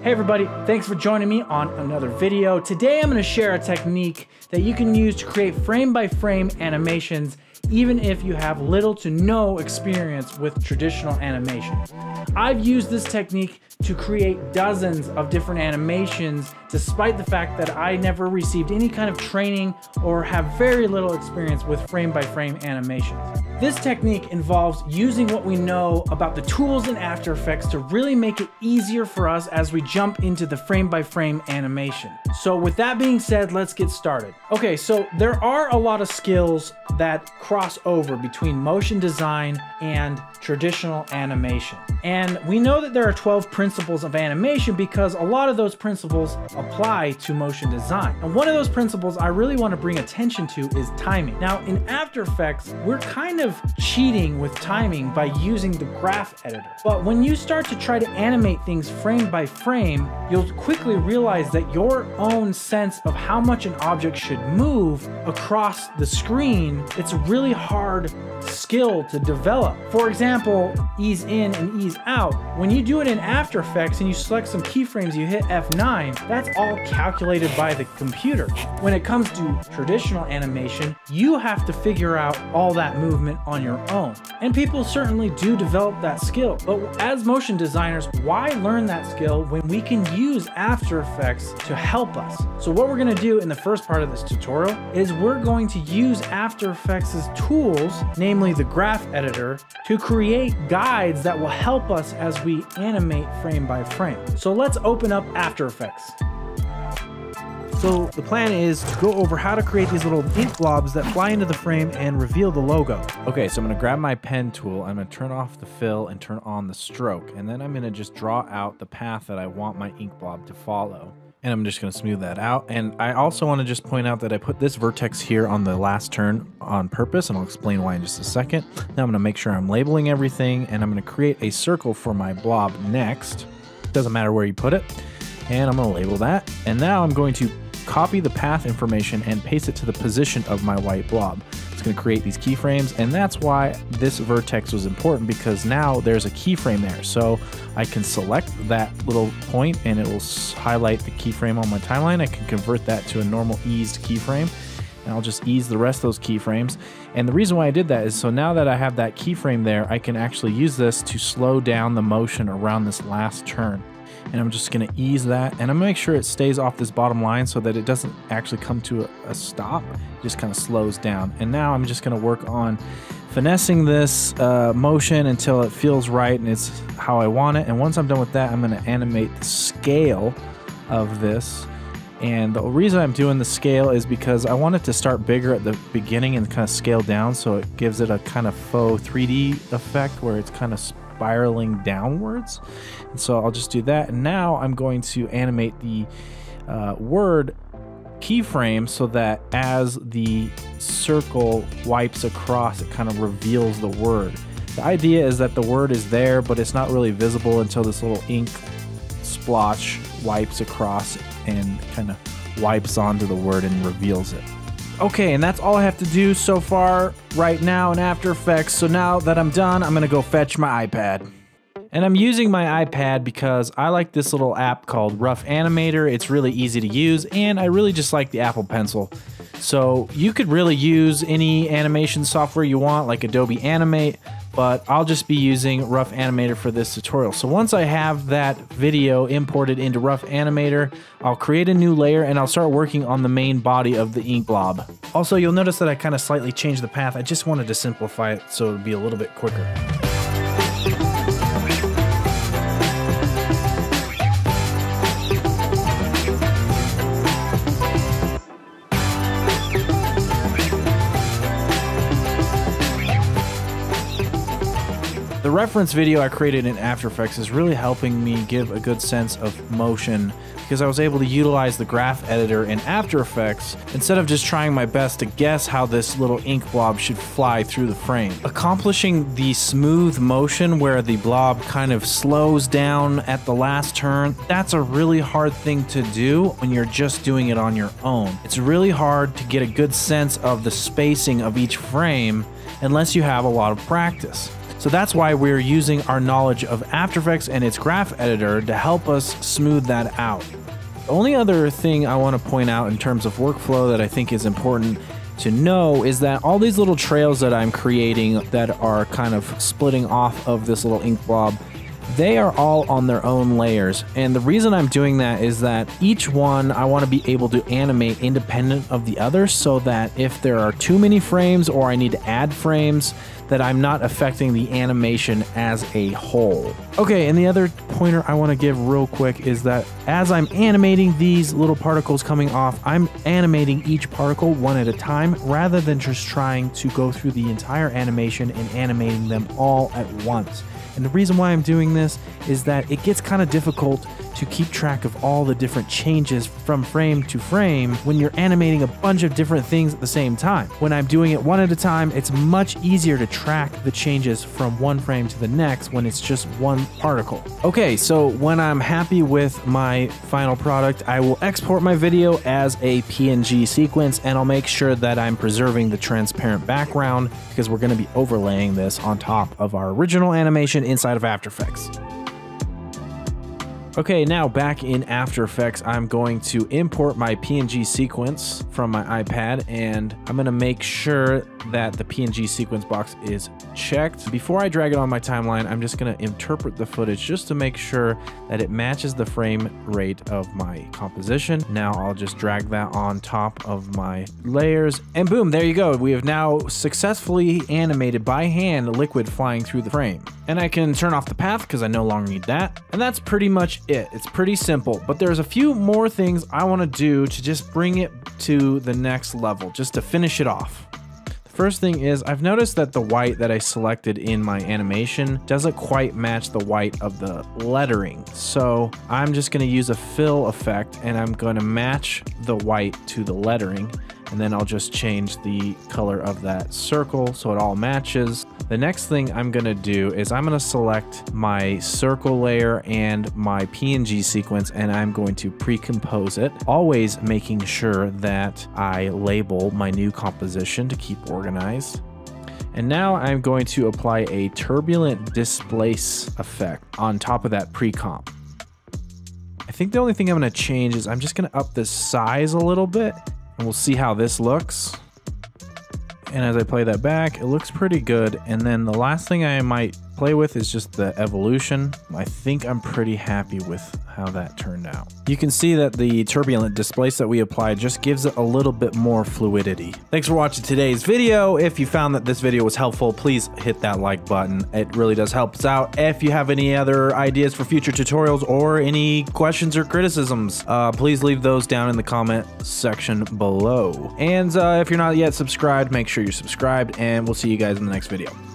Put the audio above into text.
Hey everybody, thanks for joining me on another video. Today I'm going to share a technique that you can use to create frame-by-frame animations even if you have little to no experience with traditional animation. I've used this technique to create dozens of different animations despite the fact that I never received any kind of training or have very little experience with frame-by-frame animations. This technique involves using what we know about the tools in After Effects to really make it easier for us as we jump into the frame-by-frame animation. So with that being said, let's get started. Okay, so there are a lot of skills that cross over between motion design and traditional animation. And we know that there are 12 principles of animation because a lot of those principles apply to motion design. And one of those principles I really want to bring attention to is timing. Now in After Effects, we're kind of cheating with timing by using the graph editor. But when you start to try to animate things frame by frame, you'll quickly realize that your own sense of how much an object should move across the screen, it's a really hard skill to develop. For example, ease in and ease out. When you do it in After Effects and you select some keyframes, you hit F9, that's all calculated by the computer. When it comes to traditional animation, you have to figure out all that movement on your own. And people certainly do develop that skill. But as motion designers, why learn that skill when we can use After Effects to help us? So what we're gonna do in the first part of this tutorial is we're going to use After Effects' tools, namely the graph editor, to create guides that will help us as we animate frame by frame. So let's open up After Effects. So the plan is to go over how to create these little ink blobs that fly into the frame and reveal the logo. Okay, so I'm gonna grab my pen tool, I'm gonna turn off the fill and turn on the stroke, and then I'm gonna just draw out the path that I want my ink blob to follow. And I'm just gonna smooth that out. And I also wanna just point out that I put this vertex here on the last turn on purpose, and I'll explain why in just a second. Now I'm gonna make sure I'm labeling everything, and I'm gonna create a circle for my blob next. Doesn't matter where you put it. And I'm gonna label that. And now I'm going to copy the path information and paste it to the position of my white blob. It's going to create these keyframes, and that's why this vertex was important, because now there's a keyframe there. So I can select that little point and it will highlight the keyframe on my timeline. I can convert that to a normal eased keyframe, and I'll just ease the rest of those keyframes. And the reason why I did that is so now that I have that keyframe there, I can actually use this to slow down the motion around this last turn. And I'm just gonna ease that, and I'm gonna make sure it stays off this bottom line so that it doesn't actually come to a stop, it just kind of slows down. And now I'm just gonna work on finessing this motion until it feels right and it's how I want it. And once I'm done with that, I'm gonna animate the scale of this. And the reason I'm doing the scale is because I want it to start bigger at the beginning and kind of scale down, so it gives it a kind of faux 3D effect where it's kind of spiraling downwards. And so I'll just do that. And now I'm going to animate the word keyframe so that as the circle wipes across, it kind of reveals the word. The idea is that the word is there, but it's not really visible until this little ink splotch wipes across and kind of wipes onto the word and reveals it. Okay, and that's all I have to do so far right now in After Effects. So now that I'm done, I'm gonna go fetch my iPad. And I'm using my iPad because I like this little app called Rough Animator. It's really easy to use, and I really just like the Apple Pencil. So you could really use any animation software you want, like Adobe Animate, but I'll just be using Rough Animator for this tutorial. So once I have that video imported into Rough Animator, I'll create a new layer and I'll start working on the main body of the ink blob. Also, you'll notice that I kind of slightly changed the path. I just wanted to simplify it so it would be a little bit quicker. The reference video I created in After Effects is really helping me give a good sense of motion because I was able to utilize the graph editor in After Effects instead of just trying my best to guess how this little ink blob should fly through the frame. Accomplishing the smooth motion where the blob kind of slows down at the last turn, that's a really hard thing to do when you're just doing it on your own. It's really hard to get a good sense of the spacing of each frame unless you have a lot of practice. So that's why we're using our knowledge of After Effects and its graph editor to help us smooth that out. The only other thing I want to point out in terms of workflow that I think is important to know is that all these little trails that I'm creating that are kind of splitting off of this little ink blob, they are all on their own layers. And the reason I'm doing that is that each one I want to be able to animate independent of the other, so that if there are too many frames or I need to add frames, that I'm not affecting the animation as a whole. Okay, and the other pointer I want to give real quick is that as I'm animating these little particles coming off, I'm animating each particle one at a time rather than just trying to go through the entire animation and animating them all at once. And the reason why I'm doing this is that it gets kind of difficult to keep track of all the different changes from frame to frame when you're animating a bunch of different things at the same time. When I'm doing it one at a time, it's much easier to track the changes from one frame to the next when it's just one particle. Okay, so when I'm happy with my final product, I will export my video as a PNG sequence, and I'll make sure that I'm preserving the transparent background because we're going to be overlaying this on top of our original animation inside of After Effects. Okay, now back in After Effects, I'm going to import my PNG sequence from my iPad, and I'm going to make sure that the PNG sequence box is checked. Before I drag it on my timeline, I'm just going to interpret the footage just to make sure that it matches the frame rate of my composition. Now I'll just drag that on top of my layers, and boom, there you go. We have now successfully animated by hand liquid flying through the frame. And I can turn off the path because I no longer need that. And that's pretty much it. It's pretty simple, but there's a few more things I want to do to just bring it to the next level, just to finish it off. The first thing is I've noticed that the white that I selected in my animation doesn't quite match the white of the lettering. So I'm just going to use a fill effect, and I'm going to match the white to the lettering. And then I'll just change the color of that circle so it all matches. The next thing I'm going to do is I'm going to select my circle layer and my PNG sequence, and I'm going to pre-compose it, always making sure that I label my new composition to keep organized. And now I'm going to apply a turbulent displace effect on top of that pre-comp. I think the only thing I'm going to change is I'm just going to up the size a little bit, and we'll see how this looks. And as I play that back, it looks pretty good. And then the last thing I might play with is just the evolution. I think I'm pretty happy with how that turned out. You can see that the turbulent displace that we applied just gives it a little bit more fluidity. Thanks for watching today's video. If you found that this video was helpful, please hit that like button. It really does help us out. If you have any other ideas for future tutorials or any questions or criticisms, please leave those down in the comment section below. And if you're not yet subscribed, make sure you're subscribed, and we'll see you guys in the next video.